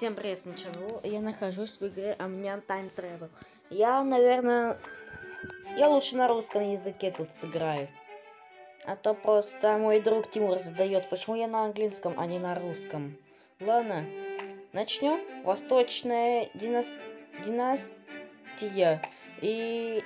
Всем привет, сначала. Я нахожусь в игре Ам-Ням Time Travel. Наверное, я лучше на русском языке тут сыграю. А то просто мой друг Тимур задает, почему я на английском, а не на русском. Ладно, начнем. Восточная династия и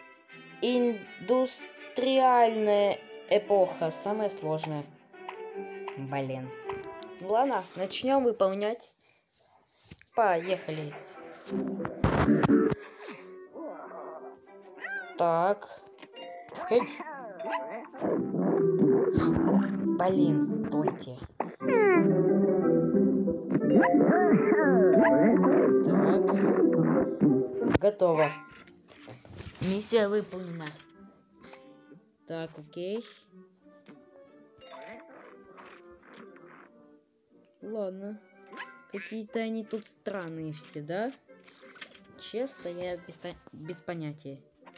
индустриальная эпоха. Самая сложная. Блин. Ладно, начнем выполнять. Поехали. Так. Блин, стойте. Так. Готово. Миссия выполнена. Так, окей. Ладно. Какие-то они тут странные все, да? Честно, я без понятия.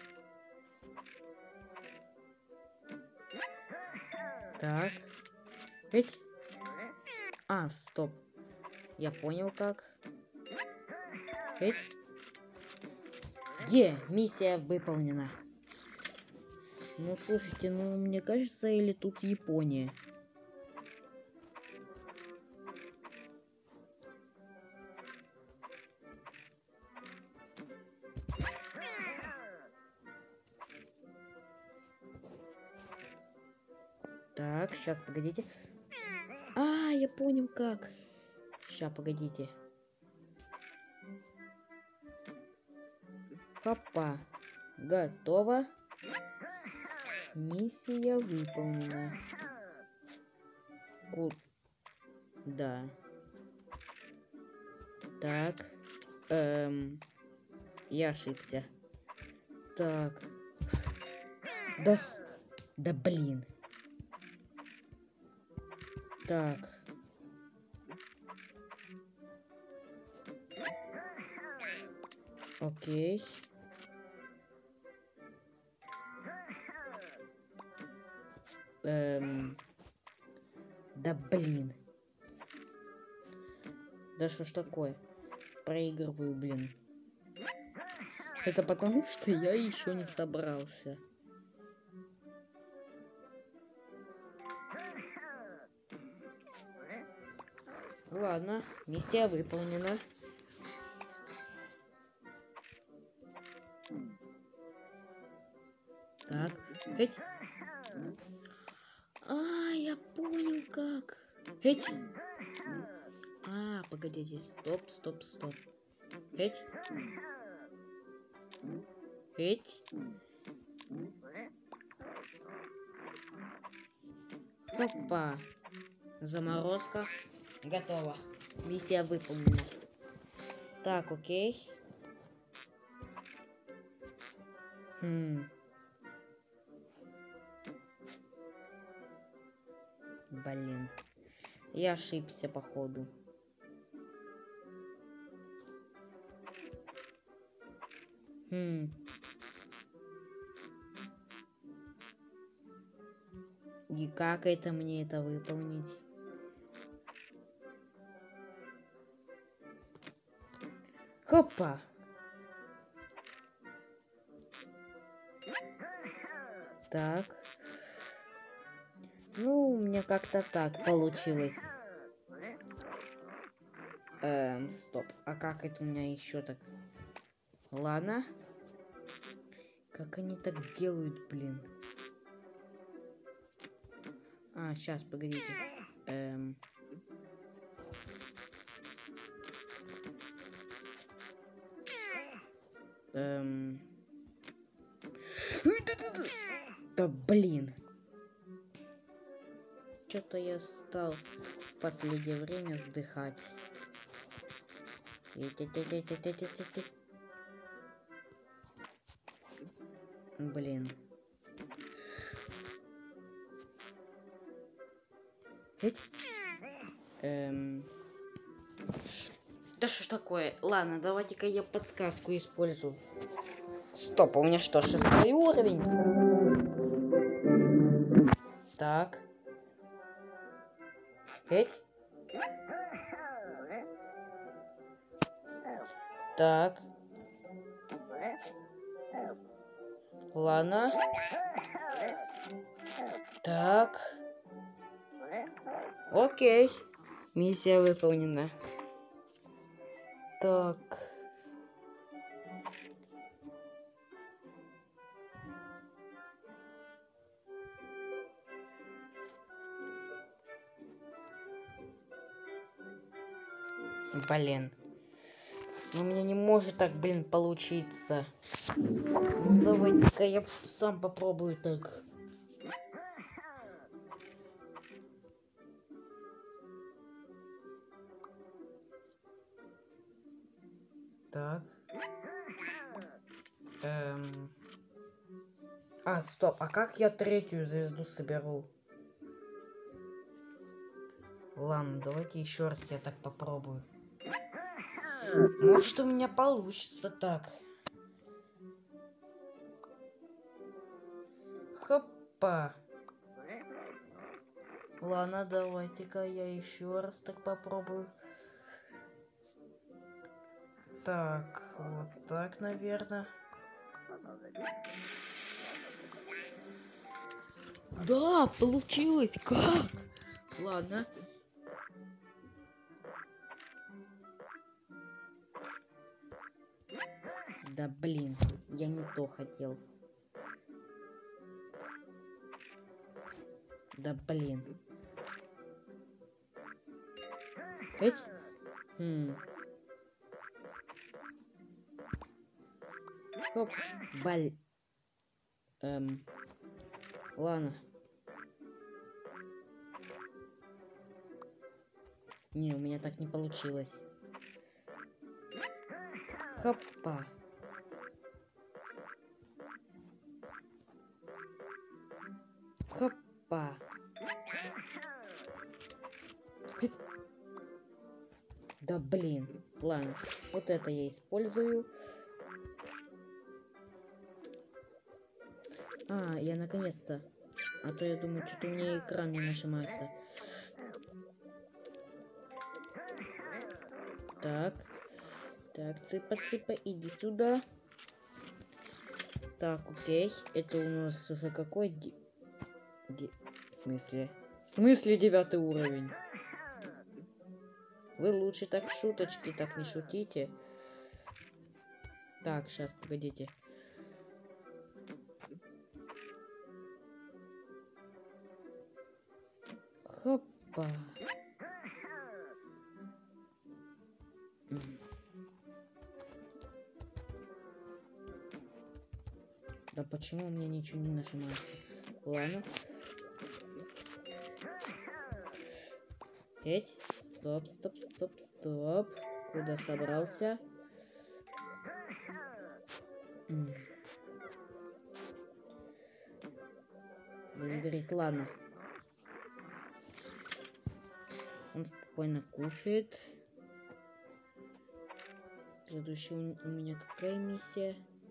Так. Ведь... А, стоп. Я понял как. Ведь... Миссия выполнена. Ну, слушайте, мне кажется, или тут Япония. Так, сейчас, погодите. А, я понял как. Сейчас, погодите. Хопа. Готово. Миссия выполнена. Да. Так. Я ошибся. Так. Да блин. Так. Окей. Да блин. Да что ж такое? Проигрываю, блин. Это потому, что я еще не собрался. Ладно, миссия выполнена. Так, эть. А, я понял как. Эть. А, погодите, стоп. Эть. Эть. Хопа. Заморозка. Готово. Миссия выполнена. Так, окей. Блин. Я ошибся, походу. И как это мне это выполнить? Хопа! Так. Ну, у меня как-то так получилось. Стоп. А как это у меня еще так? Ладно. Как они так делают, блин? А, сейчас, погодите. Да блин. Что-то я стал в последнее время вздыхать. Блин. Ведь? Да что ж такое? Ладно, давайте-ка я подсказку использую. Стоп, у меня что, 6-й уровень? Так. Ведь? Так. Ладно. Так. Окей. Миссия выполнена. Так. Блин. У меня не может так, блин, получиться. Ну, давай-ка я сам попробую так. Так. А, стоп, а как я третью звезду соберу? Ладно, давайте еще раз я так попробую. Может, у меня получится так. Хопа. Ладно, давайте-ка я еще раз так попробую. Так, вот так, наверное. Да, получилось! Как? Ладно. Да блин, я не то хотел. Да блин. Эть? Хоп, ладно. Не, у меня так не получилось. Хопа. Хопа. Да блин. Ладно, вот это я использую. А, я наконец-то. А то я думаю, что-то у меня экран не нажимается. Так. Так, цыпа-цыпа, иди сюда. Так, окей. Это у нас уже какой? В смысле? В смысле 9 уровень? Вы лучше так шуточки так не шутите. Так, сейчас, погодите. Хопа. Да почему у меня ничего не нажимается? Ладно. Эть. Стоп, стоп, стоп, стоп. Куда собрался? Благодарить, ладно. Он спокойно кушает. Следующая у меня какая миссия?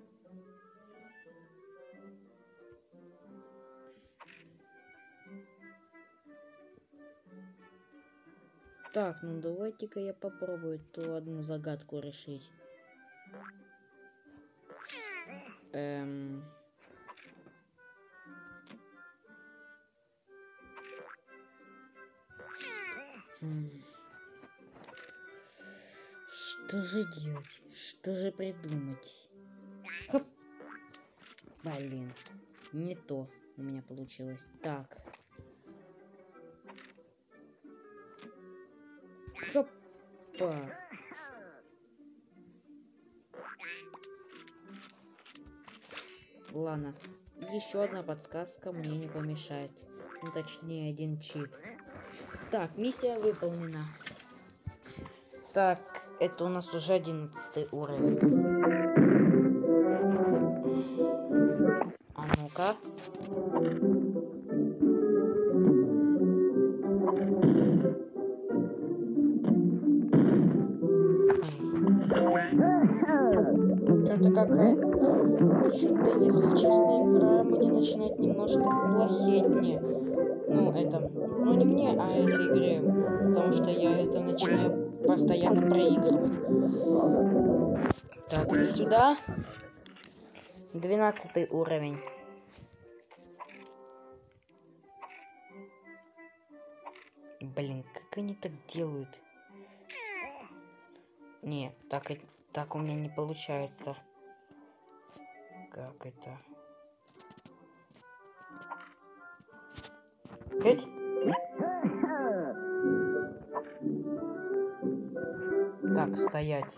Так, ну давайте-ка я попробую ту одну загадку решить. Что же делать? Что же придумать? Хоп. Блин, не то у меня получилось. Так. Хопа. Ладно, еще одна подсказка мне не помешает. Ну, точнее, один чит. Так, миссия выполнена. Так, это у нас уже 11 уровень. А ну-ка. Что-то что-то, если честно, игра мне начинает немножко плохеть мне. Ну, это... Ну, не мне, а этой игре. Потому что я это начинаю постоянно проигрывать. Так, иди сюда. 12 уровень. Блин, как они так делают? Не, так у меня не получается. Как это? Эть? Так, стоять.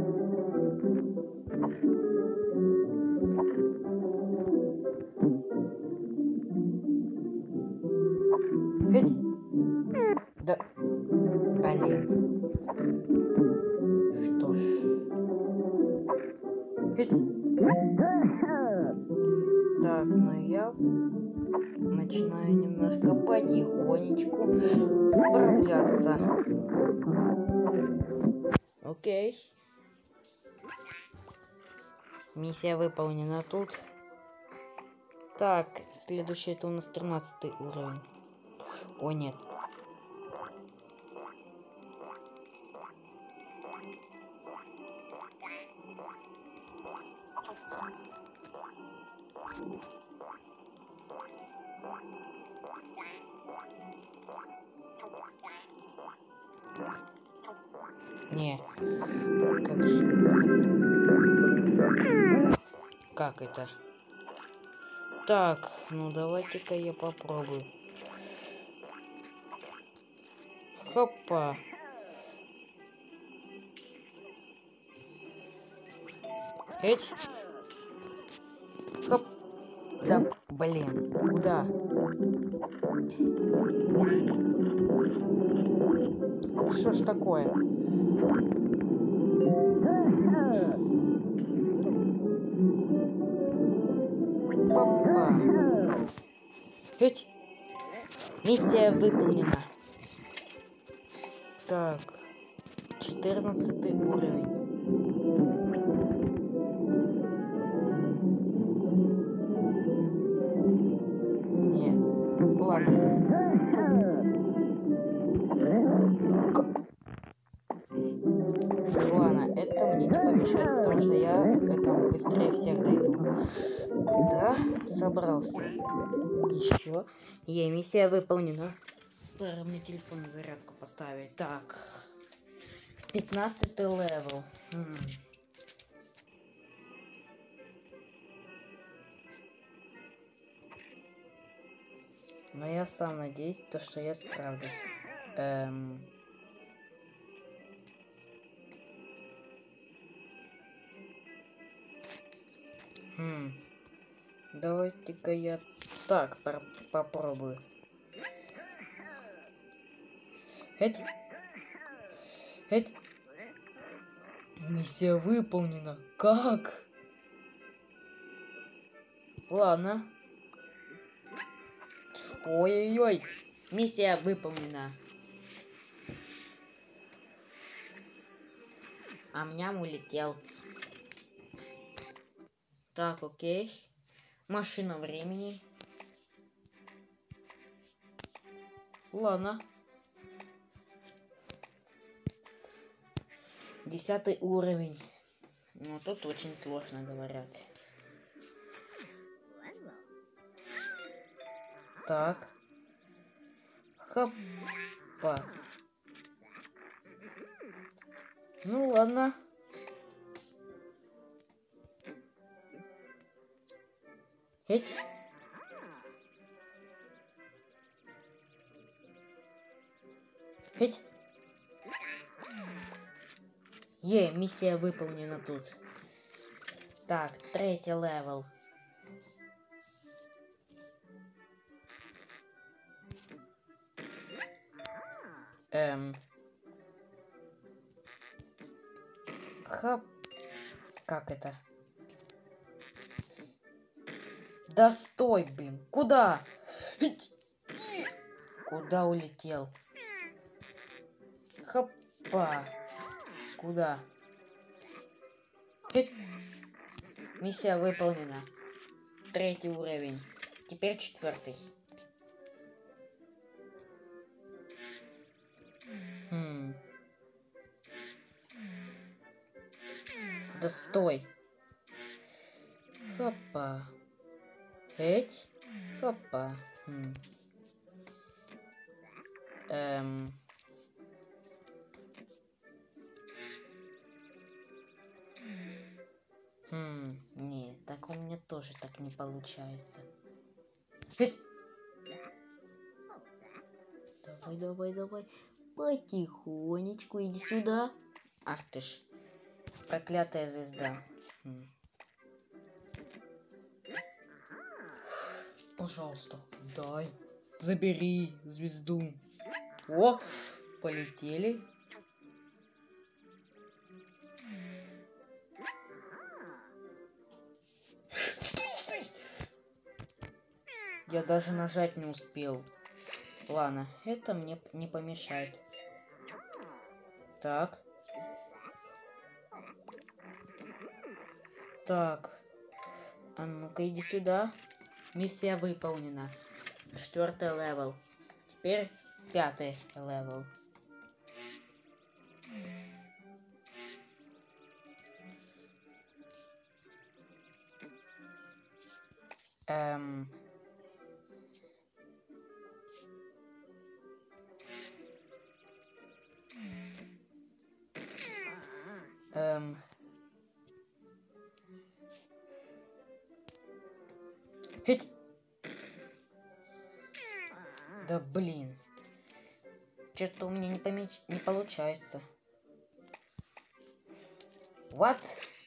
Эть? Да, блин. Что ж. Эть? Так, ну я начинаю немножко потихонечку справляться. Окей. Миссия выполнена тут. Так, следующий это у нас 13 уровень. О, нет. Не. Как же... Как это? Так, ну давайте-ка я попробую. Хопа. Эть. Хоп. Да, блин, куда? Что ж такое? Хопа. Эть. Миссия выполнена. Так. 14 уровень. Не. Ладно. Ладно, это мне не помешает, потому что я там быстрее всех дойду. Куда собрался? Еще. Миссия выполнена. Пора мне телефон на зарядку поставить. Так. 15 левел. Но я сам надеюсь, что я справлюсь. Давайте-ка я так попробую. Эть. Миссия выполнена. Как? Ладно. Ой-ой-ой. Миссия выполнена. Амням улетел. Так, окей. Машина времени. Ладно. 10 уровень. Ну, тут очень сложно, говорят. Так. Хопа. Ну, ладно. Эть. Эть. Миссия выполнена тут. Так, 3-й левел. Хоп. Как это? Да стой, блин. Куда? Куда улетел? Хопа. Куда? Миссия выполнена. 3-й уровень. Теперь 4-й. Да стой. Хопа. Эть. Хопа. Не, так у меня тоже так не получается. Эть. Давай, давай, давай. Потихонечку иди сюда. Ах ты ж. Проклятая звезда. Пожалуйста, дай. Забери звезду. О, полетели. Я даже нажать не успел. Ладно, это мне не помешает. Так. Так. А ну-ка иди сюда. Миссия выполнена. 4-й левел. Теперь 5-й левел. Хить. Да блин. Что-то у меня не получается. What?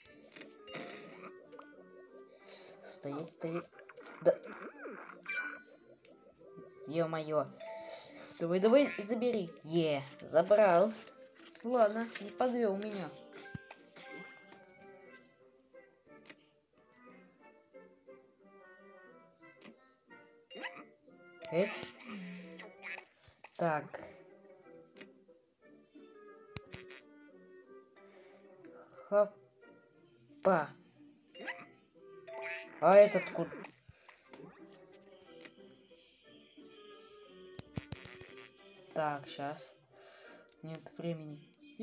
Стоит. Да. Ё-моё. Давай, забери. Забрал. Ладно, не подвел меня. Так. Хопа. А этот куда? Так, сейчас. Нет времени.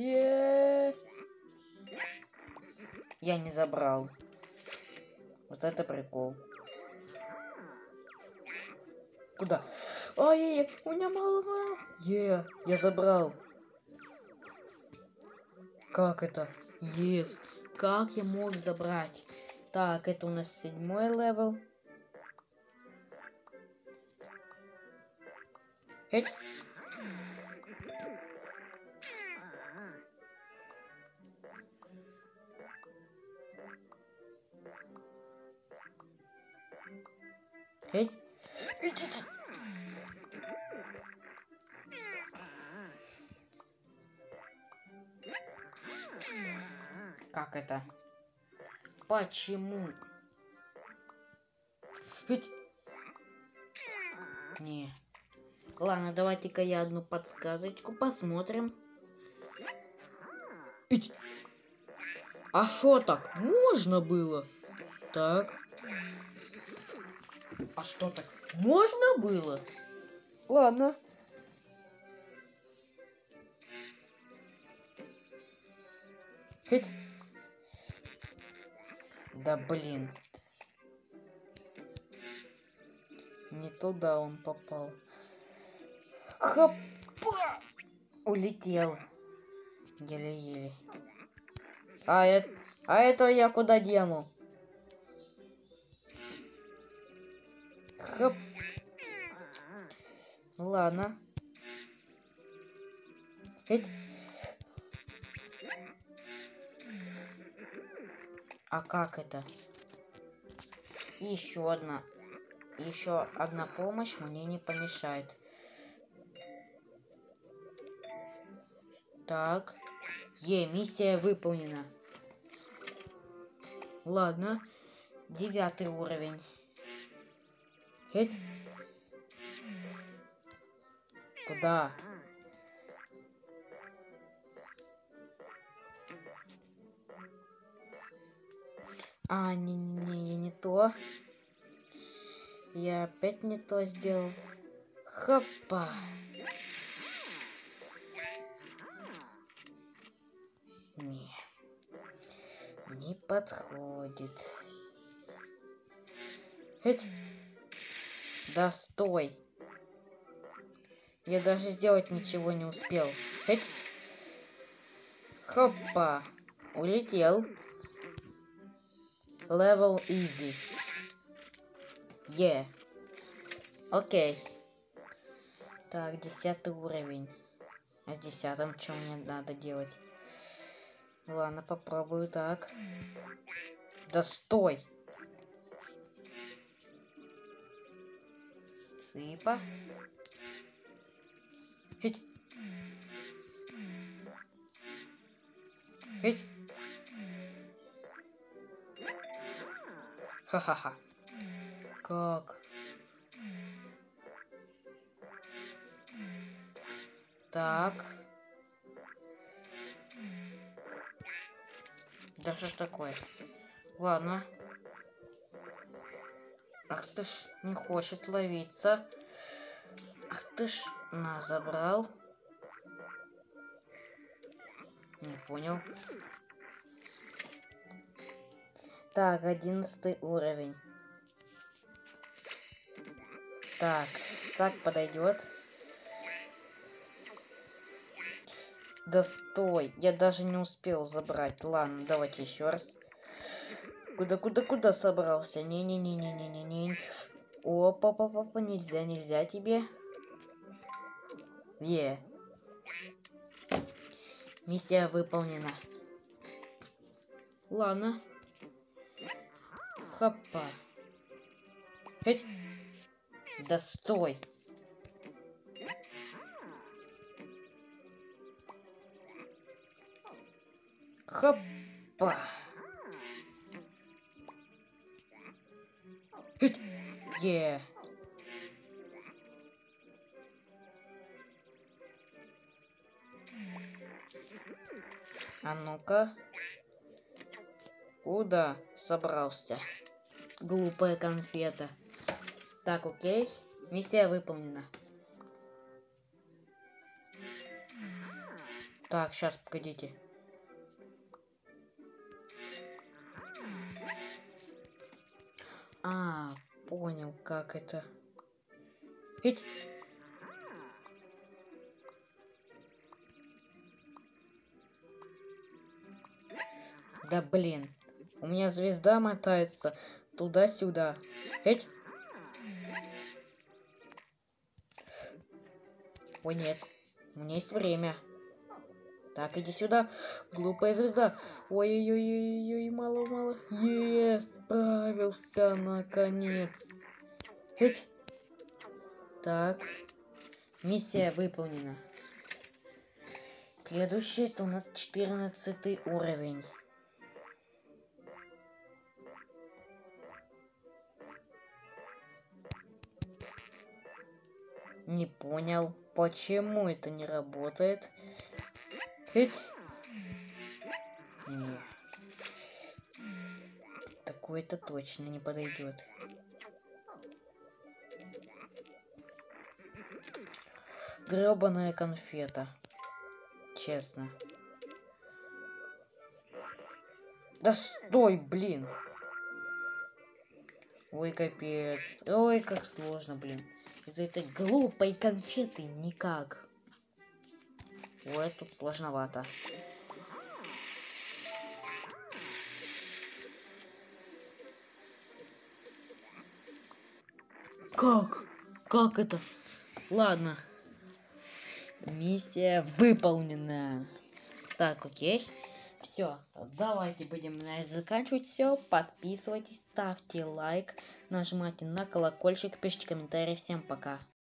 Я не забрал. Вот это прикол. Куда? Ай-яй-яй, у меня мало. Я забрал. Как это? Как я мог забрать? Так, это у нас 7-й левел. Как это? Почему? Не. Ладно, давайте-ка я одну подсказочку посмотрим. А что так? Можно было? Так. А что так? Можно было? Ладно. Да блин. Не туда он попал. Хопа! Улетел. Еле-еле. А это я куда дену? Хоп. Ладно. А как это? Еще одна помощь мне не помешает. Так. Миссия выполнена. Ладно. 9-й уровень. Куда? А, не то. Я опять не то сделал. Хопа. Не подходит. Эть. Да стой. Я даже сделать ничего не успел. Эть. Хоппа. Улетел. Level easy. Окей. Так, 10-й уровень. А с 10-м что мне надо делать? Ладно, попробую так. Да стой! Сыпа. Хить. Хить. Ха-ха-ха. Как? Так. Да что ж такое? Ладно. Ах ты ж, не хочет ловиться. Ах ты ж, на, забрал. Не понял. Так, 11-й уровень. Так, так подойдет. Да стой, я даже не успел забрать. Ладно, давайте еще раз. Куда собрался? Не-не-не-не-не-не-не. Опа-па-па-па, нельзя тебе. Миссия выполнена. Ладно. Хопа. Эть. Да стой. Хопа. Эть. А ну-ка. Куда собрался? Глупая конфета. Так, окей. Миссия выполнена. Так, сейчас, погодите. А, понял, как это. Ведь... Да блин. У меня звезда мотается туда-сюда. Эть. Ой, нет. У меня есть время. Так, иди сюда. Глупая звезда. Ой-ой-ой-ой-ой, мало-мало. Справился наконец. Эть. Так. Миссия выполнена. Следующий у нас 14-й уровень. Не понял, почему это не работает. Эть. Не. Такой-то точно не подойдет. Гребаная конфета. Честно. Да стой, блин. Ой, капец. Ой, как сложно, блин. Из-за этой глупой конфеты никак. Ой, тут сложновато. Как? Как это? Ладно. Миссия выполнена. Так, окей. Все, давайте будем, наверное, заканчивать все. Подписывайтесь, ставьте лайк, нажимайте на колокольчик, пишите комментарии. Всем пока.